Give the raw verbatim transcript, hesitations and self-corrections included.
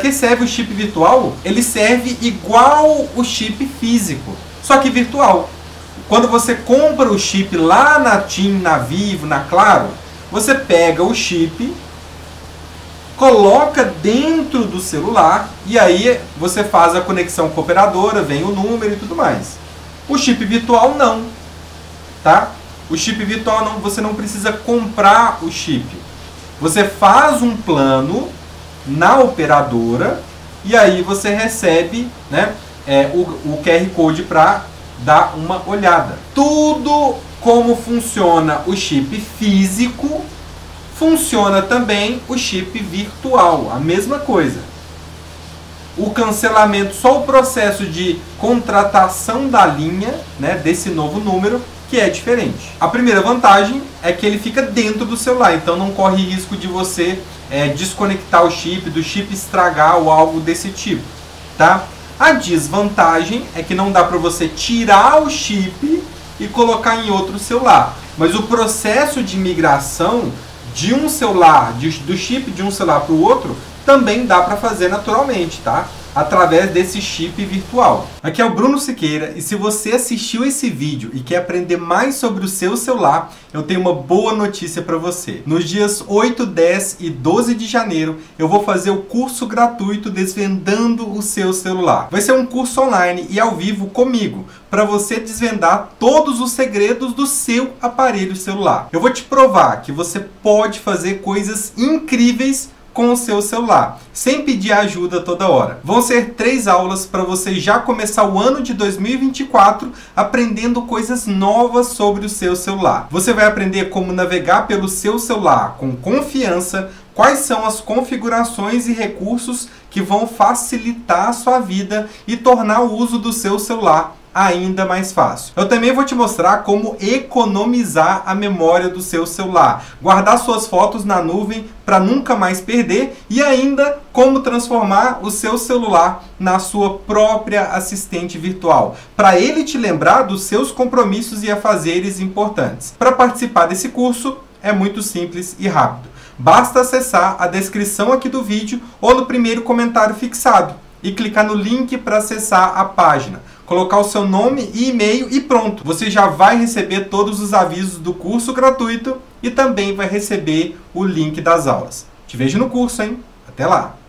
que serve o chip virtual? Ele serve igual o chip físico, só que virtual. Quando você compra o chip lá na TIM, na Vivo, na Claro, você pega o chip, coloca dentro do celular e aí você faz a conexão com a operadora, vem o número e tudo mais. O chip virtual não, tá? O chip virtual não, você não precisa comprar o chip. Você faz um plano na operadora e aí você recebe, né, é, o, o Q R Code para dar uma olhada. Tudo como funciona o chip físico, funciona também o chip virtual, a mesma coisa. O cancelamento, só o processo de contratação da linha, né, desse novo número, que é diferente. A primeira vantagem é que ele fica dentro do celular, então não corre risco de você é, desconectar o chip, do chip estragar ou algo desse tipo, tá? A desvantagem é que não dá para você tirar o chip e colocar em outro celular, mas o processo de migração de um celular, de, do chip de um celular para o outro, também dá para fazer naturalmente, tá? Através desse chip virtual. Aqui é o Bruno Siqueira e se você assistiu esse vídeo e quer aprender mais sobre o seu celular, eu tenho uma boa notícia para você. Nos dias oito, dez e doze de janeiro, eu vou fazer o curso gratuito Desvendando o Seu Celular. Vai ser um curso online e ao vivo comigo, para você desvendar todos os segredos do seu aparelho celular. Eu vou te provar que você pode fazer coisas incríveis com o seu celular, sem pedir ajuda toda hora. Vão ser três aulas para você já começar o ano de dois mil e vinte e quatro aprendendo coisas novas sobre o seu celular. Você vai aprender como navegar pelo seu celular com confiança, quais são as configurações e recursos que vão facilitar a sua vida e tornar o uso do seu celular ainda mais fácil. Eu também vou te mostrar como economizar a memória do seu celular, guardar suas fotos na nuvem para nunca mais perder e ainda como transformar o seu celular na sua própria assistente virtual, para ele te lembrar dos seus compromissos e afazeres importantes. Para participar desse curso é muito simples e rápido. Basta acessar a descrição aqui do vídeo ou no primeiro comentário fixado e clicar no link para acessar a página, colocar o seu nome e e-mail e pronto. Você já vai receber todos os avisos do curso gratuito e também vai receber o link das aulas. Te vejo no curso, hein? Até lá!